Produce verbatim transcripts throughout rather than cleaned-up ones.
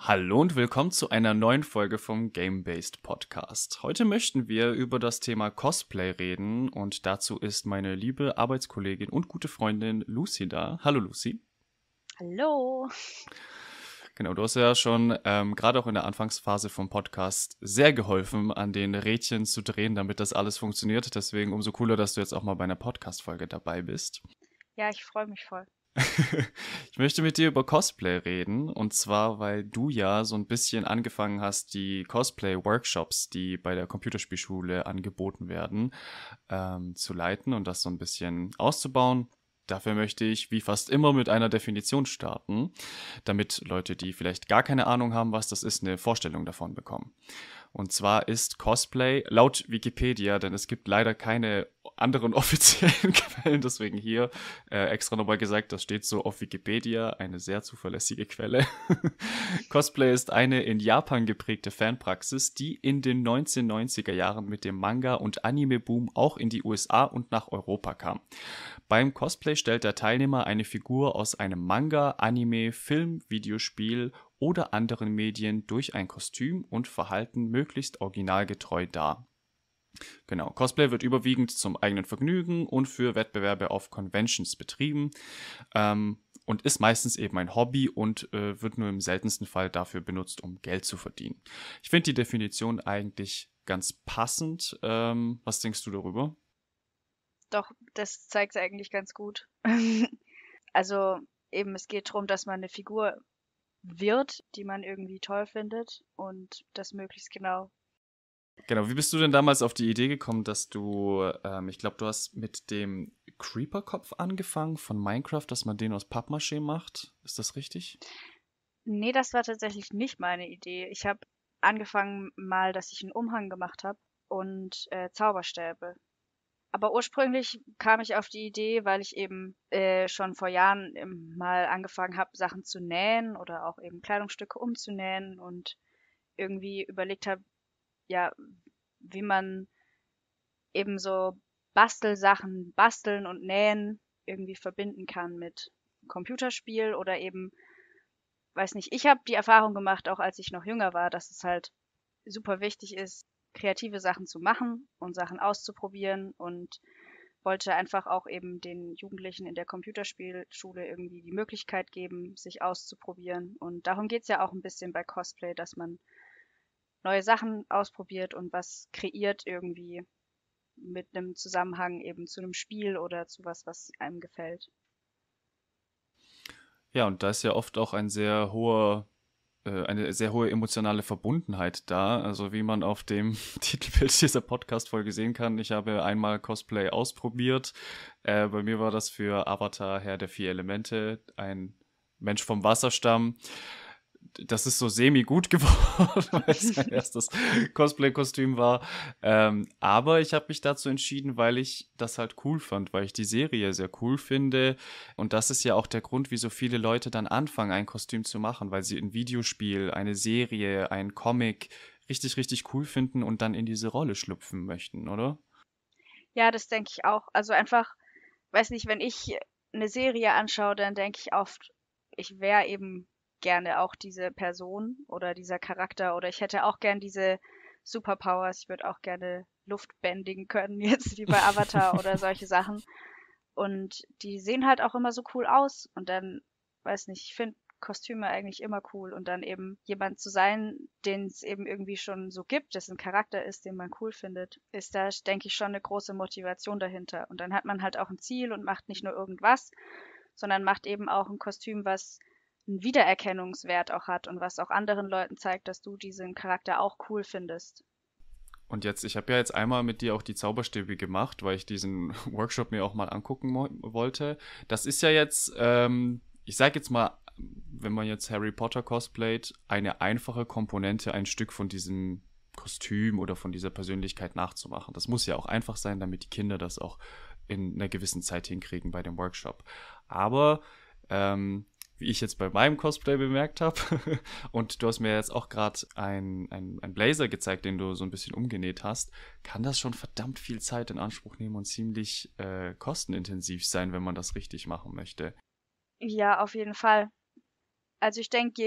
Hallo und willkommen zu einer neuen Folge vom Game-Based Podcast. Heute möchten wir über das Thema Cosplay reden und dazu ist meine liebe Arbeitskollegin und gute Freundin Lucy da. Hallo Lucy. Hallo. Genau, du hast ja schon ähm, gerade auch in der Anfangsphase vom Podcast sehr geholfen, an den Rädchen zu drehen, damit das alles funktioniert. Deswegen umso cooler, dass du jetzt auch mal bei einer Podcast-Folge dabei bist. Ja, ich freue mich voll. Ich möchte mit dir über Cosplay reden und zwar, weil du ja so ein bisschen angefangen hast, die Cosplay-Workshops, die bei der Computerspielschule angeboten werden, ähm, zu leiten und das so ein bisschen auszubauen. Dafür möchte ich, wie fast immer, mit einer Definition starten, damit Leute, die vielleicht gar keine Ahnung haben, was das ist, eine Vorstellung davon bekommen. Und zwar ist Cosplay laut Wikipedia, denn es gibt leider keine anderen offiziellen Quellen, deswegen hier äh, extra nochmal gesagt, das steht so auf Wikipedia, eine sehr zuverlässige Quelle. Cosplay ist eine in Japan geprägte Fanpraxis, die in den neunzehnhundertneunziger Jahren mit dem Manga- und Anime-Boom auch in die U S A und nach Europa kam. Beim Cosplay stellt der Teilnehmer eine Figur aus einem Manga, Anime, Film, Videospiel oder anderen Medien durch ein Kostüm und Verhalten möglichst originalgetreu dar. Genau, Cosplay wird überwiegend zum eigenen Vergnügen und für Wettbewerbe auf Conventions betrieben ähm, und ist meistens eben ein Hobby und äh, wird nur im seltensten Fall dafür benutzt, um Geld zu verdienen. Ich finde die Definition eigentlich ganz passend. Ähm, was denkst du darüber? Doch, das zeigt es eigentlich ganz gut. Also eben, es geht darum, dass man eine Figur wird, die man irgendwie toll findet und das möglichst genau. Genau, wie bist du denn damals auf die Idee gekommen, dass du, ähm, ich glaube, du hast mit dem Creeper-Kopf angefangen von Minecraft, dass man den aus Pappmaché macht? Ist das richtig? Nee, das war tatsächlich nicht meine Idee. Ich habe angefangen mal, dass ich einen Umhang gemacht habe und äh, Zauberstäbe. Aber ursprünglich kam ich auf die Idee, weil ich eben äh, schon vor Jahren ähm, mal angefangen habe, Sachen zu nähen oder auch eben Kleidungsstücke umzunähen und irgendwie überlegt habe, ja, wie man eben so Bastelsachen, basteln und nähen irgendwie verbinden kann mit Computerspiel oder eben, weiß nicht, ich habe die Erfahrung gemacht, auch als ich noch jünger war, dass es halt super wichtig ist, kreative Sachen zu machen und Sachen auszuprobieren und wollte einfach auch eben den Jugendlichen in der Computerspielschule irgendwie die Möglichkeit geben, sich auszuprobieren. Und darum geht's ja auch ein bisschen bei Cosplay, dass man neue Sachen ausprobiert und was kreiert irgendwie mit einem Zusammenhang eben zu einem Spiel oder zu was, was einem gefällt. Ja, und da ist ja oft auch ein sehr hoher, äh, eine sehr hohe emotionale Verbundenheit da. Also wie man auf dem Titelbild dieser Podcast-Folge sehen kann, ich habe einmal Cosplay ausprobiert. Äh, bei mir war das für Avatar Herr der vier Elemente, ein Mensch vom Wasserstamm. Das ist so semi-gut geworden, weil es mein erstes Cosplay-Kostüm war. Ähm, aber ich habe mich dazu entschieden, weil ich das halt cool fand, weil ich die Serie sehr cool finde. Und das ist ja auch der Grund, wieso viele Leute dann anfangen, ein Kostüm zu machen, weil sie ein Videospiel, eine Serie, ein Comic richtig, richtig cool finden und dann in diese Rolle schlüpfen möchten, oder? Ja, das denke ich auch. Also einfach, weiß nicht, wenn ich eine Serie anschaue, dann denke ich oft, ich wäre eben gerne auch diese Person oder dieser Charakter oder ich hätte auch gern diese Superpowers. Ich würde auch gerne Luft bändigen können, jetzt wie bei Avatar oder solche Sachen. Und die sehen halt auch immer so cool aus. Und dann, weiß nicht, ich finde Kostüme eigentlich immer cool. Und dann eben jemand zu sein, den es eben irgendwie schon so gibt, dessen Charakter ist, den man cool findet, ist da, denke ich, schon eine große Motivation dahinter. Und dann hat man halt auch ein Ziel und macht nicht nur irgendwas, sondern macht eben auch ein Kostüm, was einen Wiedererkennungswert auch hat und was auch anderen Leuten zeigt, dass du diesen Charakter auch cool findest. Und jetzt, ich habe ja jetzt einmal mit dir auch die Zauberstäbe gemacht, weil ich diesen Workshop mir auch mal angucken mo- wollte. Das ist ja jetzt, ähm, ich sag jetzt mal, wenn man jetzt Harry Potter cosplayt, eine einfache Komponente, ein Stück von diesem Kostüm oder von dieser Persönlichkeit nachzumachen. Das muss ja auch einfach sein, damit die Kinder das auch in einer gewissen Zeit hinkriegen bei dem Workshop. Aber ähm, wie ich jetzt bei meinem Cosplay bemerkt habe. Und du hast mir jetzt auch gerade ein, ein, ein Blazer gezeigt, den du so ein bisschen umgenäht hast. Kann das schon verdammt viel Zeit in Anspruch nehmen und ziemlich äh, kostenintensiv sein, wenn man das richtig machen möchte. Ja, auf jeden Fall. Also ich denke, je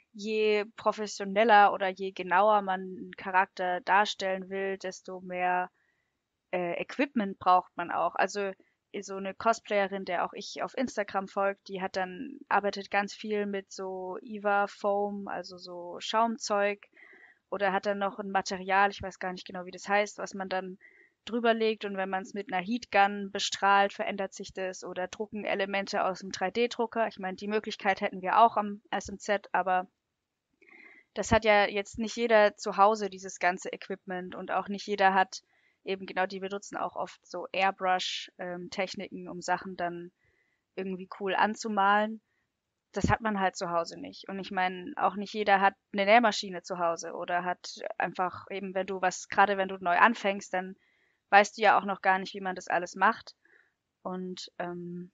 je professioneller oder je genauer man einen Charakter darstellen will, desto mehr äh, Equipment braucht man auch. Also so eine Cosplayerin, der auch ich auf Instagram folgt, die hat dann, arbeitet ganz viel mit so Eva Foam, also so Schaumzeug, oder hat dann noch ein Material, ich weiß gar nicht genau, wie das heißt, was man dann drüber legt, und wenn man es mit einer Heatgun bestrahlt, verändert sich das, oder drucken Elemente aus dem drei D-Drucker. Ich meine, die Möglichkeit hätten wir auch am S M Z, aber das hat ja jetzt nicht jeder zu Hause, dieses ganze Equipment, und auch nicht jeder hat eben genau, die benutzen auch oft so Airbrush-Techniken, um Sachen dann irgendwie cool anzumalen. Das hat man halt zu Hause nicht. Und ich meine, auch nicht jeder hat eine Nähmaschine zu Hause oder hat einfach eben, wenn du was, gerade wenn du neu anfängst, dann weißt du ja auch noch gar nicht, wie man das alles macht. Und ähm,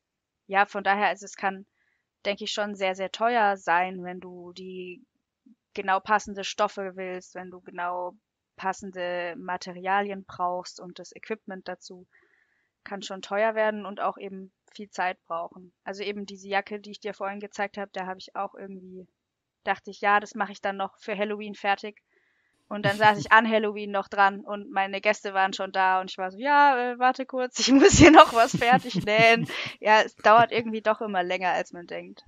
ja, von daher, also es kann, denke ich, schon sehr, sehr teuer sein, wenn du die genau passende Stoffe willst, wenn du genau passende Materialien brauchst, und das Equipment dazu kann schon teuer werden und auch eben viel Zeit brauchen. Also eben diese Jacke, die ich dir vorhin gezeigt habe, da habe ich auch irgendwie, dachte ich, ja, das mache ich dann noch für Halloween fertig. Und dann saß ich an Halloween noch dran und meine Gäste waren schon da und ich war so, ja, äh, warte kurz, ich muss hier noch was fertig nähen. Ja, es dauert irgendwie doch immer länger, als man denkt.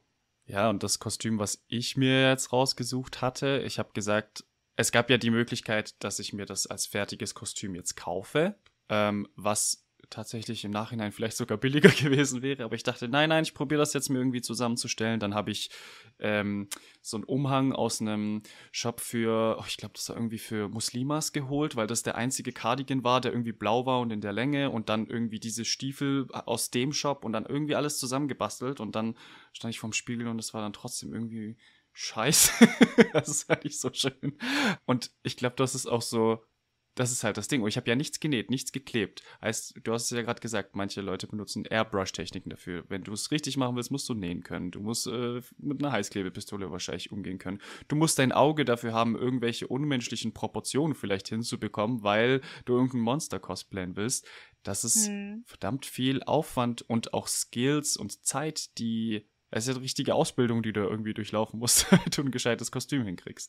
Ja, und das Kostüm, was ich mir jetzt rausgesucht hatte, ich habe gesagt, es gab ja die Möglichkeit, dass ich mir das als fertiges Kostüm jetzt kaufe, ähm, was tatsächlich im Nachhinein vielleicht sogar billiger gewesen wäre. Aber ich dachte, nein, nein, ich probiere das jetzt mir irgendwie zusammenzustellen. Dann habe ich ähm, so einen Umhang aus einem Shop für, oh, ich glaube, das war irgendwie für Muslimas geholt, weil das der einzige Cardigan war, der irgendwie blau war und in der Länge, und dann irgendwie diese Stiefel aus dem Shop und dann irgendwie alles zusammengebastelt, und dann stand ich vorm Spiegel und es war dann trotzdem irgendwie scheiße. Das ist halt nicht so schön. Und ich glaube, das ist auch so, das ist halt das Ding. Und ich habe ja nichts genäht, nichts geklebt. Heißt, du hast es ja gerade gesagt, manche Leute benutzen Airbrush-Techniken dafür. Wenn du es richtig machen willst, musst du nähen können. Du musst äh, mit einer Heißklebepistole wahrscheinlich umgehen können. Du musst dein Auge dafür haben, irgendwelche unmenschlichen Proportionen vielleicht hinzubekommen, weil du irgendein Monster cosplayen willst. Das ist Hm. verdammt viel Aufwand und auch Skills und Zeit, die. Das ist ja eine richtige Ausbildung, die du irgendwie durchlaufen musst, damit du ein gescheites Kostüm hinkriegst.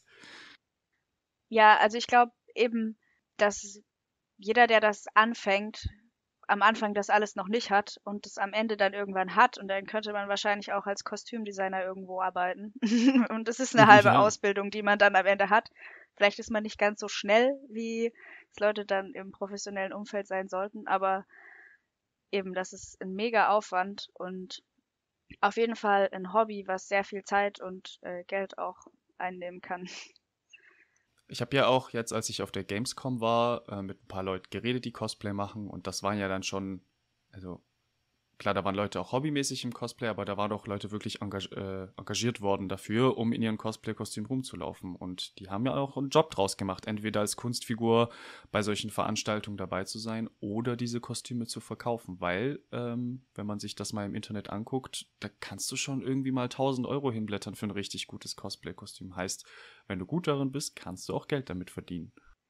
Ja, also ich glaube eben, dass jeder, der das anfängt, am Anfang das alles noch nicht hat und es am Ende dann irgendwann hat, und dann könnte man wahrscheinlich auch als Kostümdesigner irgendwo arbeiten. Und das ist eine halbe Ja. Ausbildung, die man dann am Ende hat. Vielleicht ist man nicht ganz so schnell, wie es Leute dann im professionellen Umfeld sein sollten, aber eben, das ist ein mega Aufwand und auf jeden Fall ein Hobby, was sehr viel Zeit und äh, Geld auch einnehmen kann. Ich habe ja auch jetzt, als ich auf der Gamescom war, äh, mit ein paar Leuten geredet, die Cosplay machen. Und das waren ja dann schon, also klar, da waren Leute auch hobbymäßig im Cosplay, aber da waren auch Leute wirklich engag äh, engagiert worden dafür, um in ihren Cosplay-Kostüm rumzulaufen. Und die haben ja auch einen Job draus gemacht, entweder als Kunstfigur bei solchen Veranstaltungen dabei zu sein oder diese Kostüme zu verkaufen. Weil, ähm, wenn man sich das mal im Internet anguckt, da kannst du schon irgendwie mal tausend Euro hinblättern für ein richtig gutes Cosplay-Kostüm. Heißt, wenn du gut darin bist, kannst du auch Geld damit verdienen.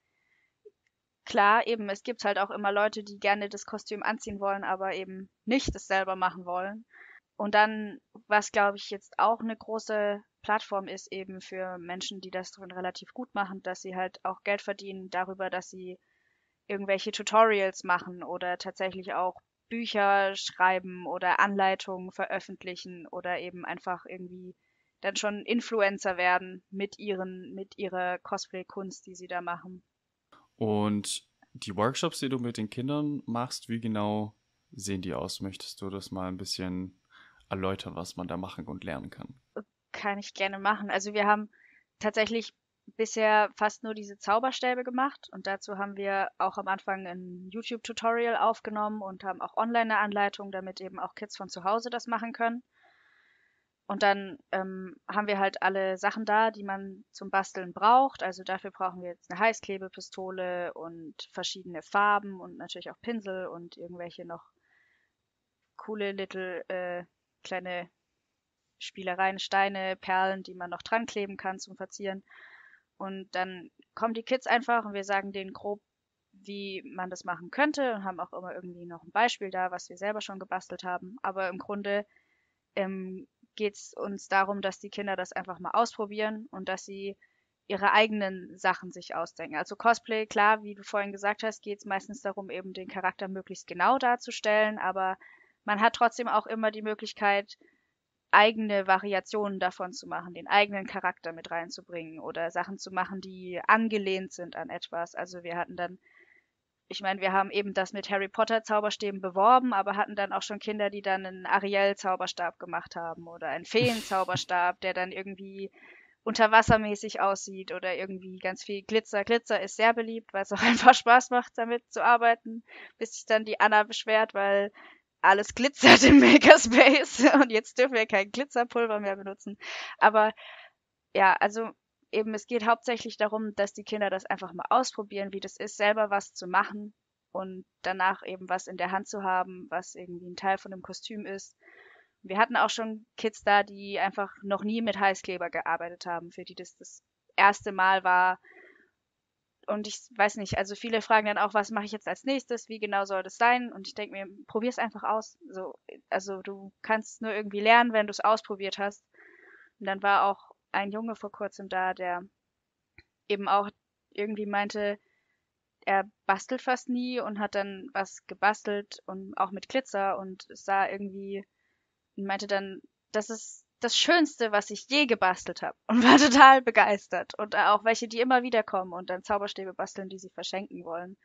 Klar, eben, es gibt halt auch immer Leute, die gerne das Kostüm anziehen wollen, aber eben nicht das selber machen wollen. Und dann, was glaube ich jetzt auch eine große Plattform ist, eben für Menschen, die das drin relativ gut machen, dass sie halt auch Geld verdienen darüber, dass sie irgendwelche Tutorials machen oder tatsächlich auch Bücher schreiben oder Anleitungen veröffentlichen oder eben einfach irgendwie dann schon Influencer werden mit ihren, mit ihrer Cosplay-Kunst, die sie da machen. Und die Workshops, die du mit den Kindern machst, wie genau sehen die aus? Möchtest du das mal ein bisschen erläutern, was man da machen und lernen kann? Kann ich gerne machen. Also wir haben tatsächlich bisher fast nur diese Zauberstäbe gemacht, und dazu haben wir auch am Anfang ein YouTube-Tutorial aufgenommen und haben auch online eine Anleitung, damit eben auch Kids von zu Hause das machen können. Und dann ähm, haben wir halt alle Sachen da, die man zum Basteln braucht. Also dafür brauchen wir jetzt eine Heißklebepistole und verschiedene Farben und natürlich auch Pinsel und irgendwelche noch coole little äh, kleine Spielereien, Steine, Perlen, die man noch dran kleben kann zum Verzieren. Und dann kommen die Kids einfach und wir sagen denen grob, wie man das machen könnte, und haben auch immer irgendwie noch ein Beispiel da, was wir selber schon gebastelt haben. Aber im Grunde ähm, geht es uns darum, dass die Kinder das einfach mal ausprobieren und dass sie ihre eigenen Sachen sich ausdenken. Also Cosplay, klar, wie du vorhin gesagt hast, geht es meistens darum, eben den Charakter möglichst genau darzustellen, aber man hat trotzdem auch immer die Möglichkeit, eigene Variationen davon zu machen, den eigenen Charakter mit reinzubringen oder Sachen zu machen, die angelehnt sind an etwas. Also wir hatten dann, ich meine, wir haben eben das mit Harry Potter Zauberstäben beworben, aber hatten dann auch schon Kinder, die dann einen Ariel-Zauberstab gemacht haben oder einen Feen-Zauberstab, der dann irgendwie unterwassermäßig aussieht oder irgendwie ganz viel Glitzer. Glitzer ist sehr beliebt, weil es auch einfach Spaß macht, damit zu arbeiten, bis sich dann die Anna beschwert, weil alles glitzert im Makerspace und jetzt dürfen wir kein Glitzerpulver mehr benutzen. Aber ja, also eben, es geht hauptsächlich darum, dass die Kinder das einfach mal ausprobieren, wie das ist, selber was zu machen und danach eben was in der Hand zu haben, was irgendwie ein Teil von dem Kostüm ist. Wir hatten auch schon Kids da, die einfach noch nie mit Heißkleber gearbeitet haben, für die das das erste Mal war. Und ich weiß nicht, also viele fragen dann auch, was mache ich jetzt als nächstes, wie genau soll das sein? Und ich denke mir, probier's einfach aus. So, also du kannst nur irgendwie lernen, wenn du es ausprobiert hast. Und dann war auch ein Junge vor kurzem da, der eben auch irgendwie meinte, er bastelt fast nie und hat dann was gebastelt und auch mit Glitzer und es sah irgendwie und meinte dann, das ist das Schönste, was ich je gebastelt habe und war total begeistert. Und auch welche, die immer wieder kommen und dann Zauberstäbe basteln, die sie verschenken wollen.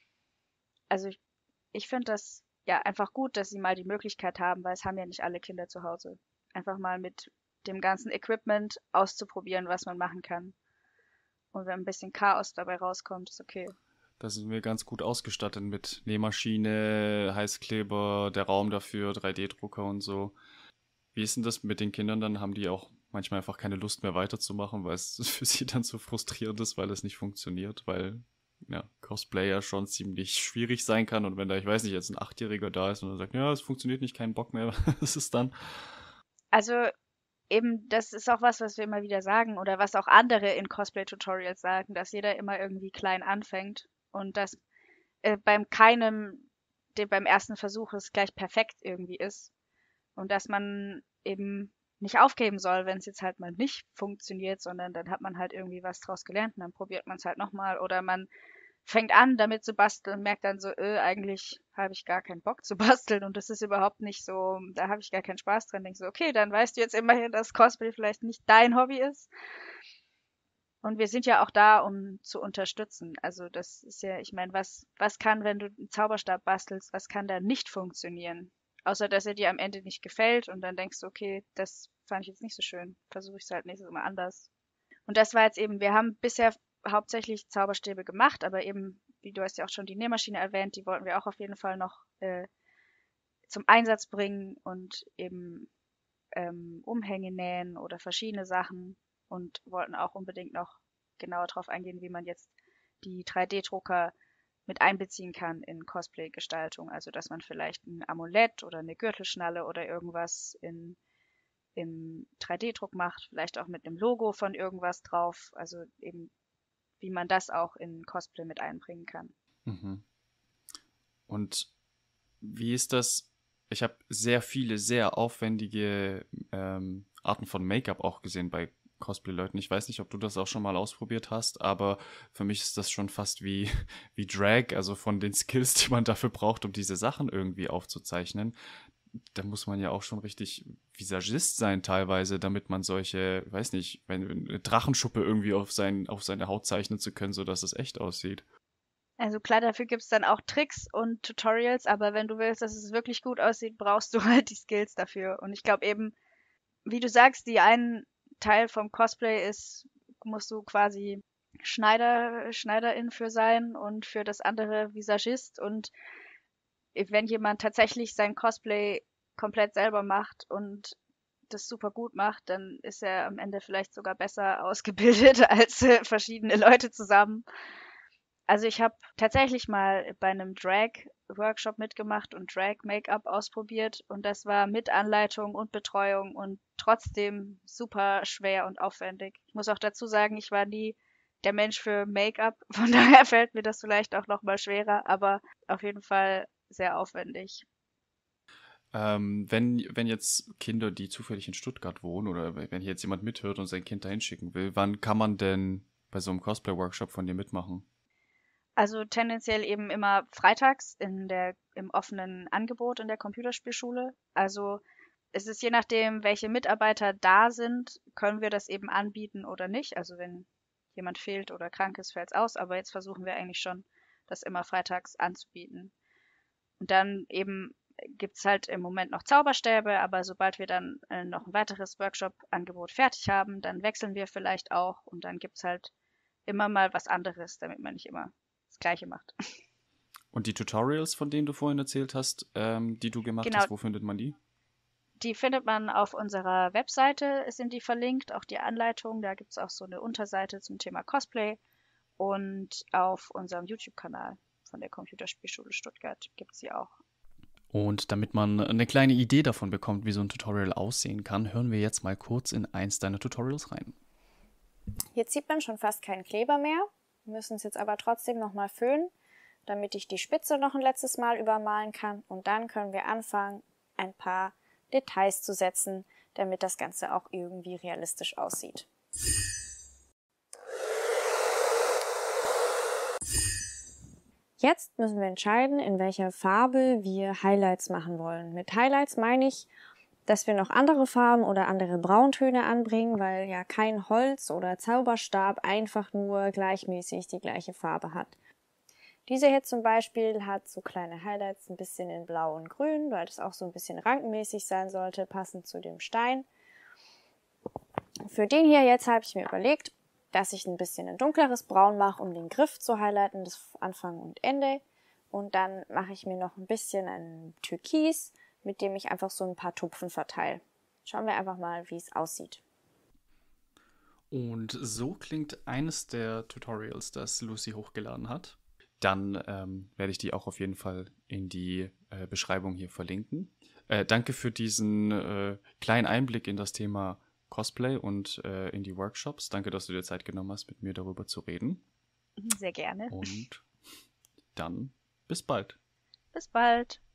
Also ich, ich finde das ja einfach gut, dass sie mal die Möglichkeit haben, weil es haben ja nicht alle Kinder zu Hause. Einfach mal mit dem ganzen Equipment auszuprobieren, was man machen kann. Und wenn ein bisschen Chaos dabei rauskommt, ist okay. Da sind wir ganz gut ausgestattet mit Nähmaschine, Heißkleber, der Raum dafür, drei D-Drucker und so. Wie ist denn das mit den Kindern dann? Haben die auch manchmal einfach keine Lust mehr weiterzumachen, weil es für sie dann so frustrierend ist, weil es nicht funktioniert, weil ja, Cosplay ja schon ziemlich schwierig sein kann und wenn da, ich weiß nicht, jetzt ein Achtjähriger da ist und er sagt, ja, es funktioniert nicht, kein Bock mehr, was ist dann? Also eben, das ist auch was, was wir immer wieder sagen oder was auch andere in Cosplay-Tutorials sagen, dass jeder immer irgendwie klein anfängt und dass äh, beim keinem, der beim ersten Versuch es gleich perfekt irgendwie ist und dass man eben nicht aufgeben soll, wenn es jetzt halt mal nicht funktioniert, sondern dann hat man halt irgendwie was draus gelernt und dann probiert man es halt nochmal oder man fängt an, damit zu basteln und merkt dann so, äh, eigentlich habe ich gar keinen Bock zu basteln und das ist überhaupt nicht so, da habe ich gar keinen Spaß dran. Denk so, okay, dann weißt du jetzt immerhin, dass Cosplay vielleicht nicht dein Hobby ist. Und wir sind ja auch da, um zu unterstützen. Also das ist ja, ich meine, was, was kann, wenn du einen Zauberstab bastelst, was kann da nicht funktionieren? Außer, dass er dir am Ende nicht gefällt und dann denkst du, okay, das fand ich jetzt nicht so schön. Versuche ich es halt nächstes Mal anders. Und das war jetzt eben, wir haben bisher hauptsächlich Zauberstäbe gemacht, aber eben, wie du hast ja auch schon die Nähmaschine erwähnt, die wollten wir auch auf jeden Fall noch äh, zum Einsatz bringen und eben ähm, Umhänge nähen oder verschiedene Sachen und wollten auch unbedingt noch genauer darauf eingehen, wie man jetzt die drei D-Drucker mit einbeziehen kann in Cosplay-Gestaltung. Also dass man vielleicht ein Amulett oder eine Gürtelschnalle oder irgendwas in im drei D-Druck macht, vielleicht auch mit einem Logo von irgendwas drauf, also eben wie man das auch in Cosplay mit einbringen kann. Mhm. Und wie ist das? Ich habe sehr viele, sehr aufwendige ähm, Arten von Make-up auch gesehen bei Cosplay-Leuten. Ich weiß nicht, ob du das auch schon mal ausprobiert hast, aber für mich ist das schon fast wie, wie Drag, also von den Skills, die man dafür braucht, um diese Sachen irgendwie aufzuzeichnen. Da muss man ja auch schon richtig Visagist sein teilweise, damit man solche, weiß nicht, eine Drachenschuppe irgendwie auf, sein, auf seine Haut zeichnen zu können, sodass es echt aussieht. Also klar, dafür gibt's dann auch Tricks und Tutorials, aber wenn du willst, dass es wirklich gut aussieht, brauchst du halt die Skills dafür. Und ich glaube eben, wie du sagst, die einen Teil vom Cosplay ist, musst du quasi Schneider, Schneiderin für sein und für das andere Visagist. Und wenn jemand tatsächlich sein Cosplay komplett selber macht und das super gut macht, dann ist er am Ende vielleicht sogar besser ausgebildet als äh, verschiedene Leute zusammen. Also ich habe tatsächlich mal bei einem Drag-Workshop mitgemacht und Drag-Make-up ausprobiert und das war mit Anleitung und Betreuung und trotzdem super schwer und aufwendig. Ich muss auch dazu sagen, ich war nie der Mensch für Make-up, von daher fällt mir das vielleicht auch noch mal schwerer, aber auf jeden Fall sehr aufwendig. Ähm, wenn, wenn jetzt Kinder, die zufällig in Stuttgart wohnen oder wenn hier jetzt jemand mithört und sein Kind dahin schicken will, wann kann man denn bei so einem Cosplay-Workshop von dir mitmachen? Also tendenziell eben immer freitags in der, im offenen Angebot in der Computerspielschule. Also es ist je nachdem, welche Mitarbeiter da sind, können wir das eben anbieten oder nicht. Also wenn jemand fehlt oder krank ist, fällt es aus. Aber jetzt versuchen wir eigentlich schon, das immer freitags anzubieten. Und dann eben gibt's halt im Moment noch Zauberstäbe, aber sobald wir dann äh, noch ein weiteres Workshop-Angebot fertig haben, dann wechseln wir vielleicht auch und dann gibt's halt immer mal was anderes, damit man nicht immer das Gleiche macht. Und die Tutorials, von denen du vorhin erzählt hast, ähm, die du gemacht Genau, hast, wo findet man die? die findet man auf unserer Webseite, sind die verlinkt, auch die Anleitung. Da gibt's auch so eine Unterseite zum Thema Cosplay und auf unserem YouTube-Kanal von der Computerspielschule Stuttgart gibt's sie auch. Und damit man eine kleine Idee davon bekommt, wie so ein Tutorial aussehen kann, hören wir jetzt mal kurz in eins deiner Tutorials rein. Jetzt sieht man schon fast keinen Kleber mehr. Wir müssen es jetzt aber trotzdem nochmal föhnen, damit ich die Spitze noch ein letztes Mal übermalen kann. Und dann können wir anfangen, ein paar Details zu setzen, damit das Ganze auch irgendwie realistisch aussieht. Jetzt müssen wir entscheiden, in welcher Farbe wir Highlights machen wollen. Mit Highlights meine ich, dass wir noch andere Farben oder andere Brauntöne anbringen, weil ja kein Holz oder Zauberstab einfach nur gleichmäßig die gleiche Farbe hat. Diese hier zum Beispiel hat so kleine Highlights ein bisschen in Blau und Grün, weil das auch so ein bisschen rankenmäßig sein sollte, passend zu dem Stein. Für den hier jetzt habe ich mir überlegt, dass ich ein bisschen ein dunkleres Braun mache, um den Griff zu highlighten, das Anfang und Ende. Und dann mache ich mir noch ein bisschen ein Türkis, mit dem ich einfach so ein paar Tupfen verteile. Schauen wir einfach mal, wie es aussieht. Und so klingt eines der Tutorials, das Lucy hochgeladen hat. Dann ähm, werde ich die auch auf jeden Fall in die äh, Beschreibung hier verlinken. Äh, danke für diesen äh, kleinen Einblick in das Thema Cosplay und äh, in die Workshops. Danke, dass du dir Zeit genommen hast, mit mir darüber zu reden. Sehr gerne. Und dann bis bald. Bis bald.